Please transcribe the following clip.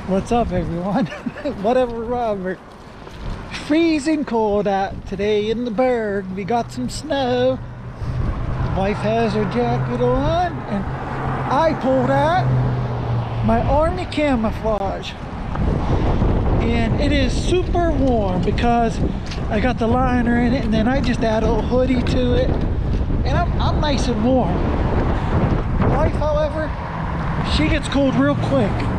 What's up, everyone? Whatever, Robert. Freezing cold out today in the Berg. We got some snow. Wife has her jacket on, and I pulled out my army camouflage. And it is super warm because I got the liner in it, and then I just add a little hoodie to it, and I'm nice and warm. Wife, however, she gets cold real quick.